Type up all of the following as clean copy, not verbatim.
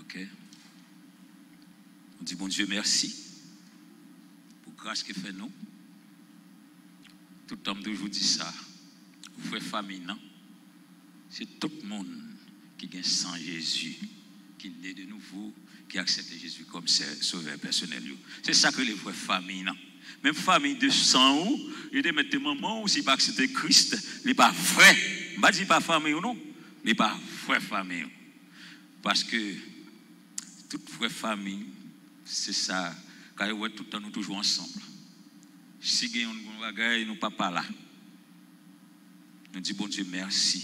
Ok. On dit, bon Dieu, merci pour la grâce qu'il fait nous. Tout le temps, toujours dit ça. Frère famille, non? C'est tout le monde qui gagne sans Jésus, qui naît de nouveau, qui accepte Jésus comme sauveur personnel. C'est ça que les vraies familles, non? Même famille de sang, il y a des mamans aussi pas accepter Christ, il n'est pas vrai. Je ne dis pas famille ou non, il n'est pas vraie famille. Parce que toute vraie famille, c'est ça, quand tout le temps nous toujours ensemble. Si nous avons un bagage, nous pas là. Nous disons, bon Dieu, merci.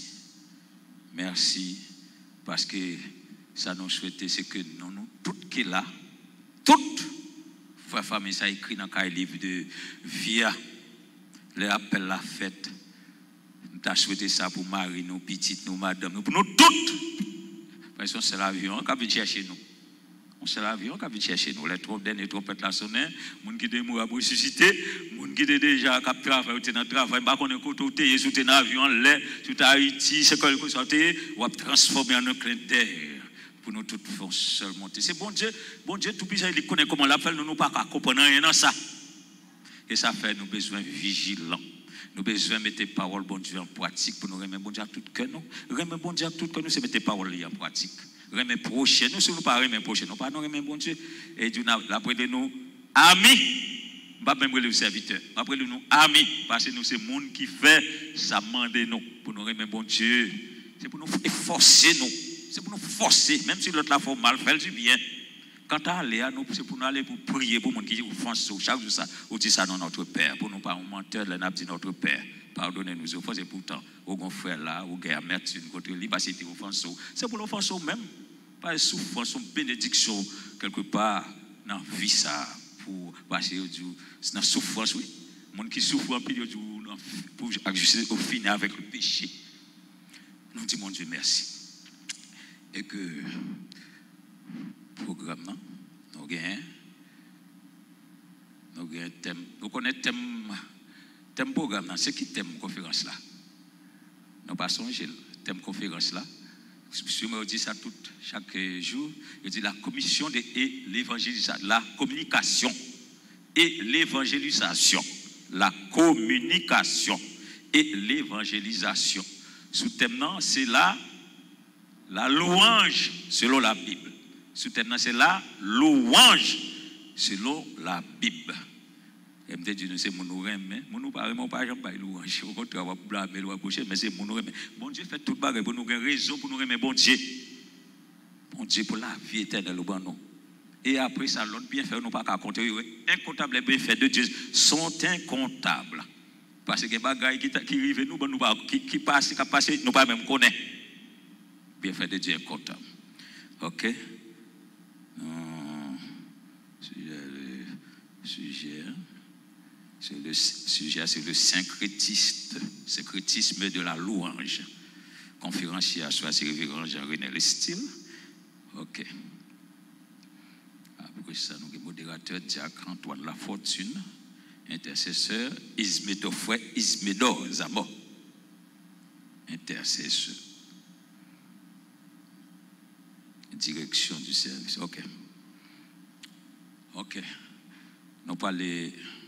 Merci, parce que ça nous souhaite, c'est que nous, toutes qui là, toutes, frère famille, ça écrit dans le livre de Via, les appels la fête. Nous avons souhaité ça pour Marie, nous, petites, nous, madame, nous, pour nous toutes. Parce que c'est l'avion qui vient chercher nous. C'est l'avion qui vient chercher nous. Les derniers trompettes la sonné, les gens qui sont morts pour ressusciter, les gens qui sont déjà travaillé dans le travail, ils ne sont pas ils sont dans l'avion, tout Haïti, c'est quoi le sorti, ou à transformer en un clin d'œil pour nous toutes faire seul monter. C'est bon Dieu tout puissant, il connaît comment l'appelle, nous ne pouvons pas comprendre rien dans ça. Et ça fait nous besoin vigilants. Nous besoin mettre les paroles bon Dieu en pratique pour nous remettre bon Dieu à tout cœur. Remettre bon Dieu à tout cœur, nous c'est mettre les paroles en pratique. Remettre prochain, nous si nous pas remettre prochain, nous pas nous remettre bon Dieu. Et Dieu l'après de nous amis. Pas même les serviteurs. Après nous amis parce que nous c'est monde qui fait ça demander nous pour nous remettre bon Dieu. C'est pour nous forcer nous. C'est pour nous forcer même si l'autre la fait mal, fait du bien. Quand tu aller à nous, c'est pour nous aller pour prier pour les gens qui offensent chaque jour ça, ou dit ça dans notre Père, pour nous pas un menteur, là, dit notre Père, pardonnez-nous aux offenses, et pourtant, au grand frère là, au gars amertume contre lui, parce qu'il offense, c'est pour l'offense même, pas souffrance, une bénédiction, quelque part, dans la vie ça, pour passer dans la souffrance, oui. Les gens qui souffrent en pile, pour ajuster au final avec le péché. Nous disons, mon Dieu, merci. Et que, programme, nous avons un thème. Nous connaissons thème programme, c'est qui thème conférence là? Nous passons le thème conférence là. Je me dis ça tout, chaque jour. Je dis la commission et l'évangélisation, la communication et l'évangélisation. La communication et l'évangélisation. Sous thème, c'est la louange selon la Bible. Sous thème, c'est la louange selon la Bible. Et me dit, c'est mon mais mon pas jamais louange. Au contraire, on va blâmer, on va approcher, mais c'est mon mais bon Dieu fait tout bagarre pour nous avoir raison pour nous aimer bon Dieu. Bon Dieu pour la vie éternelle au bon nom. Et après ça, l'autre bienfait, nous pas qu'à compter. Incomptables bienfaits de Dieu sont incomptables. Parce que les bagailles qui arrivent, qui passent, nous pas même connaître. Bienfaits de Dieu incomptables. Ok? Le sujet, c'est le syncrétisme de la louange. Conférencier à soi, c'est révérend Jean-René Lestil. Ok. Après ça, nous avons modérateur Diacre Antoine Lafortune, intercesseur Ismédo Frère Ismédo Zamo, intercesseur. Direction du service. Ok. Ok. Nous parlons